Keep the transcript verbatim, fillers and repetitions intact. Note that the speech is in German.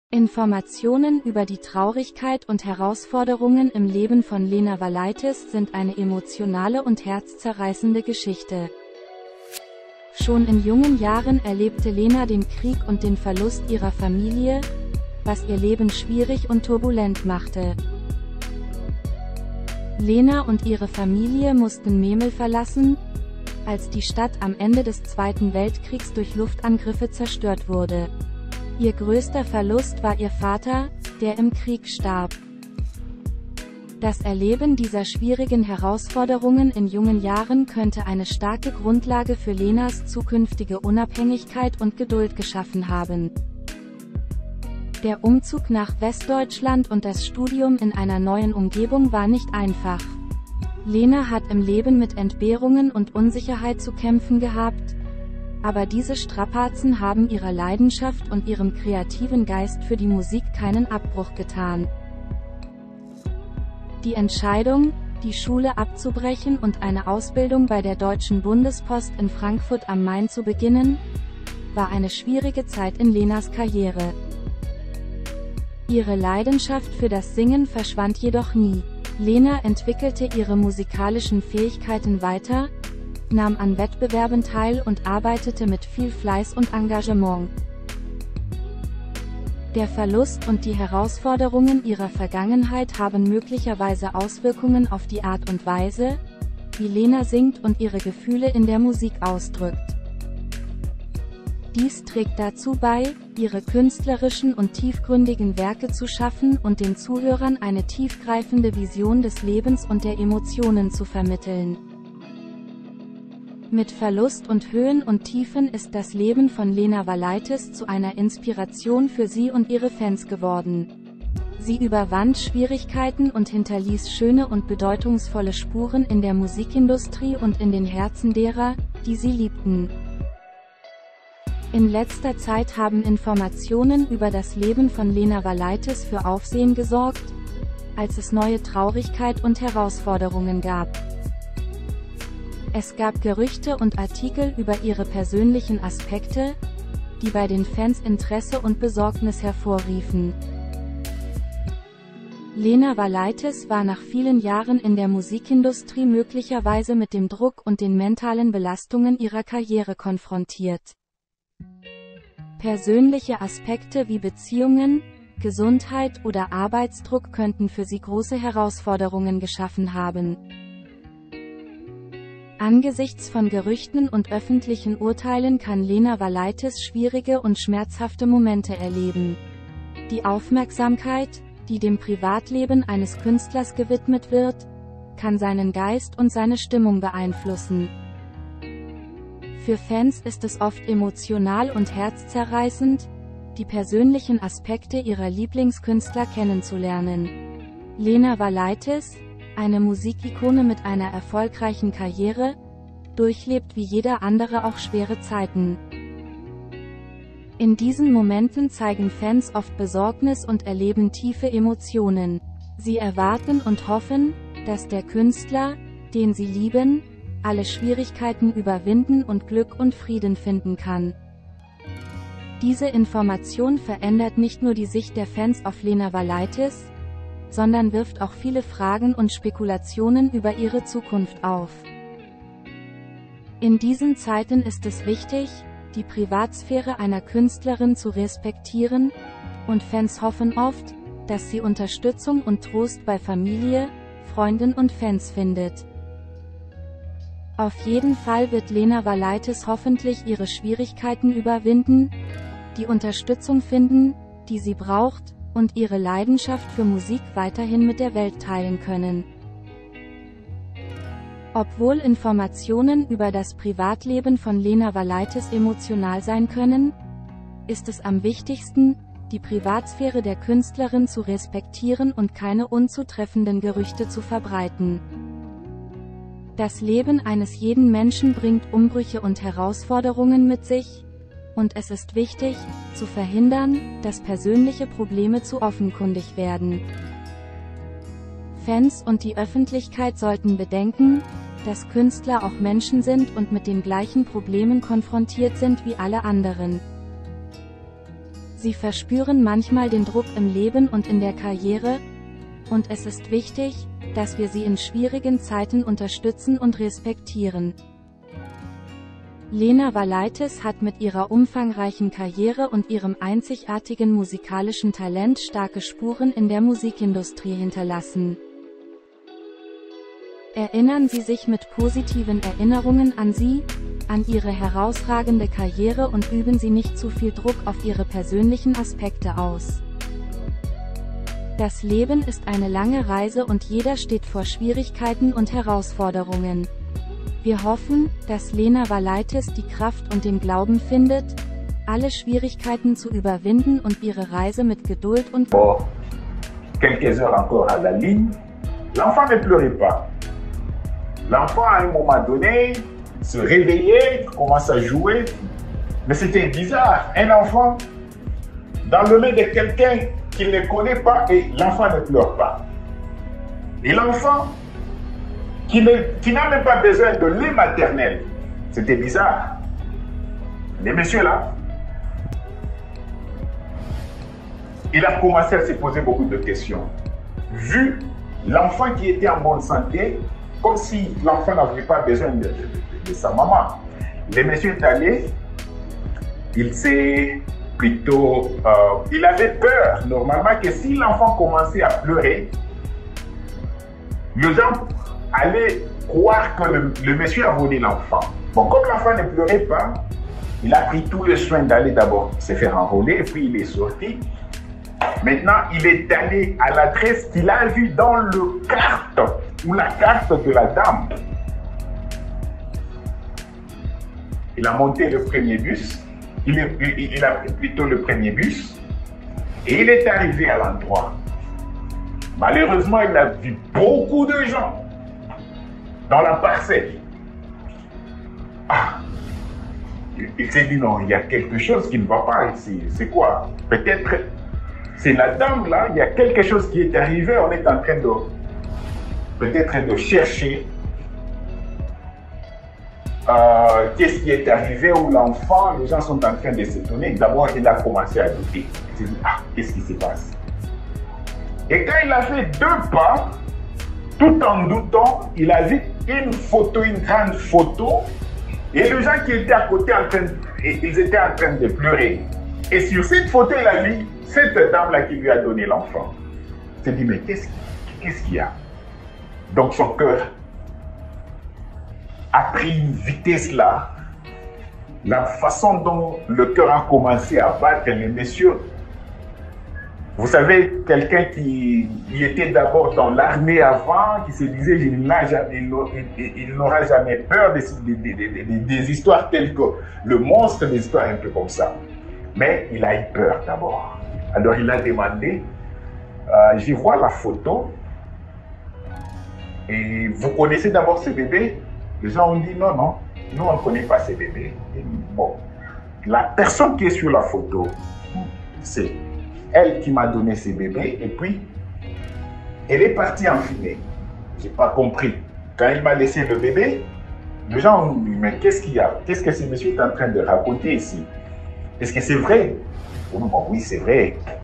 Informationen über die Traurigkeit und Herausforderungen im Leben von Lena Valaitis sind eine emotionale und herzzerreißende Geschichte. Schon in jungen Jahren erlebte Lena den Krieg und den Verlust ihrer Familie, was ihr Leben schwierig und turbulent machte. Lena und ihre Familie mussten Memel verlassen, als die Stadt am Ende des Zweiten Weltkriegs durch Luftangriffe zerstört wurde. Ihr größter Verlust war ihr Vater, der im Krieg starb. Das Erleben dieser schwierigen Herausforderungen in jungen Jahren könnte eine starke Grundlage für Lenas zukünftige Unabhängigkeit und Geduld geschaffen haben. Der Umzug nach Westdeutschland und das Studium in einer neuen Umgebung war nicht einfach. Lena hat im Leben mit Entbehrungen und Unsicherheit zu kämpfen gehabt, aber diese Strapazen haben ihrer Leidenschaft und ihrem kreativen Geist für die Musik keinen Abbruch getan. Die Entscheidung, die Schule abzubrechen und eine Ausbildung bei der Deutschen Bundespost in Frankfurt am Main zu beginnen, war eine schwierige Zeit in Lenas Karriere. Ihre Leidenschaft für das Singen verschwand jedoch nie. Lena entwickelte ihre musikalischen Fähigkeiten weiter, nahm an Wettbewerben teil und arbeitete mit viel Fleiß und Engagement. Der Verlust und die Herausforderungen ihrer Vergangenheit haben möglicherweise Auswirkungen auf die Art und Weise, wie Lena singt und ihre Gefühle in der Musik ausdrückt. Dies trägt dazu bei, ihre künstlerischen und tiefgründigen Werke zu schaffen und den Zuhörern eine tiefgreifende Vision des Lebens und der Emotionen zu vermitteln. Mit Verlust und Höhen und Tiefen ist das Leben von Lena Valaitis zu einer Inspiration für sie und ihre Fans geworden. Sie überwand Schwierigkeiten und hinterließ schöne und bedeutungsvolle Spuren in der Musikindustrie und in den Herzen derer, die sie liebten. In letzter Zeit haben Informationen über das Leben von Lena Valaitis für Aufsehen gesorgt, als es neue Traurigkeit und Herausforderungen gab. Es gab Gerüchte und Artikel über ihre persönlichen Aspekte, die bei den Fans Interesse und Besorgnis hervorriefen. Lena Valaitis war nach vielen Jahren in der Musikindustrie möglicherweise mit dem Druck und den mentalen Belastungen ihrer Karriere konfrontiert. Persönliche Aspekte wie Beziehungen, Gesundheit oder Arbeitsdruck könnten für sie große Herausforderungen geschaffen haben. Angesichts von Gerüchten und öffentlichen Urteilen kann Lena Valaitis schwierige und schmerzhafte Momente erleben. Die Aufmerksamkeit, die dem Privatleben eines Künstlers gewidmet wird, kann seinen Geist und seine Stimmung beeinflussen. Für Fans ist es oft emotional und herzzerreißend, die persönlichen Aspekte ihrer Lieblingskünstler kennenzulernen. Lena Valaitis, eine Musikikone mit einer erfolgreichen Karriere, durchlebt wie jeder andere auch schwere Zeiten. In diesen Momenten zeigen Fans oft Besorgnis und erleben tiefe Emotionen. Sie erwarten und hoffen, dass der Künstler, den sie lieben, alle Schwierigkeiten überwinden und Glück und Frieden finden kann. Diese Information verändert nicht nur die Sicht der Fans auf Lena Valaitis, sondern wirft auch viele Fragen und Spekulationen über ihre Zukunft auf. In diesen Zeiten ist es wichtig, die Privatsphäre einer Künstlerin zu respektieren, und Fans hoffen oft, dass sie Unterstützung und Trost bei Familie, Freunden und Fans findet. Auf jeden Fall wird Lena Valaitis hoffentlich ihre Schwierigkeiten überwinden, die Unterstützung finden, die sie braucht, und ihre Leidenschaft für Musik weiterhin mit der Welt teilen können. Obwohl Informationen über das Privatleben von Lena Valaitis emotional sein können, ist es am wichtigsten, die Privatsphäre der Künstlerin zu respektieren und keine unzutreffenden Gerüchte zu verbreiten. Das Leben eines jeden Menschen bringt Umbrüche und Herausforderungen mit sich, und es ist wichtig, zu verhindern, dass persönliche Probleme zu offenkundig werden. Fans und die Öffentlichkeit sollten bedenken, dass Künstler auch Menschen sind und mit den gleichen Problemen konfrontiert sind wie alle anderen. Sie verspüren manchmal den Druck im Leben und in der Karriere, und es ist wichtig, dass wir sie in schwierigen Zeiten unterstützen und respektieren. Lena Valaitis hat mit ihrer umfangreichen Karriere und ihrem einzigartigen musikalischen Talent starke Spuren in der Musikindustrie hinterlassen. Erinnern Sie sich mit positiven Erinnerungen an sie, an Ihre herausragende Karriere und üben Sie nicht zu viel Druck auf Ihre persönlichen Aspekte aus. Das Leben ist eine lange Reise und jeder steht vor Schwierigkeiten und Herausforderungen. Wir hoffen, dass Lena Valaitis die Kraft und den Glauben findet, alle Schwierigkeiten zu überwinden und ihre Reise mit Geduld und... Bon, quelques heures encore à la ligne, l'enfant ne pleurait pas. L'enfant, à un moment donné, se réveillait, commence à jouer. Mais c'était bizarre, un enfant dans le main de quelqu'un qu'il ne connaît pas et l'enfant ne pleure pas. Et l'enfant qui n'a même pas besoin de lait maternel, c'était bizarre. Les messieurs là, il a commencé à se poser beaucoup de questions. Vu l'enfant qui était en bonne santé, comme si l'enfant n'avait pas besoin de, de, de, de sa maman. Le monsieur est allé, il s'est plutôt... Euh, il avait peur, normalement, que si l'enfant commençait à pleurer, les gens allaient croire que le, le monsieur a volé l'enfant. Bon, comme l'enfant ne pleurait pas, il a pris tout le soin d'aller d'abord se faire enrôler, et puis il est sorti. Maintenant, il est allé à l'adresse qu'il a vue dans le carte, ou la carte de la dame. Il a monté le premier bus, il, est, il, il a pris plutôt le premier bus, et il est arrivé à l'endroit. Malheureusement, il a vu beaucoup de gens dans la parcelle. Ah, il, il s'est dit non, il y a quelque chose qui ne va pas ici. C'est quoi? Peut-être c'est la dame là, il y a quelque chose qui est arrivé, on est en train de peut-être de chercher euh, qu'est-ce qui est arrivé où l'enfant, les gens sont en train de s'étonner. D'abord, il a commencé à douter. Il s'est dit, ah, qu'est-ce qui se passe? Et quand il a fait deux pas, tout en doutant, il a vu une photo, une grande photo, et les gens qui étaient à côté, en train de, ils étaient en train de pleurer. Et sur cette photo, il a vu cette dame-là qui lui a donné l'enfant. Il s'est dit, mais qu'est-ce qu'est-ce qu'il y a? Donc son cœur a pris une vitesse là. La façon dont le cœur a commencé à battre, les messieurs. Vous savez, quelqu'un qui, qui était d'abord dans l'armée avant, qui se disait, il n'aura jamais, il n'aura jamais peur des, des, des, des, des histoires telles que le monstre, des histoires un peu comme ça. Mais il a eu peur d'abord. Alors il a demandé, euh, je vois la photo, et vous connaissez d'abord ce bébé? Les gens ont dit non, non, nous on ne connaît pas ce bébé. Et bon, la personne qui est sur la photo, c'est elle qui m'a donné ce bébé, et puis elle est partie en fumée. Je n'ai pas compris. Quand il m'a laissé le bébé, les gens ont dit, mais qu'est-ce qu'il y a? Qu'est-ce que ce monsieur est en train de raconter ici? Est-ce que c'est vrai? Oh, bon, oui, c'est vrai.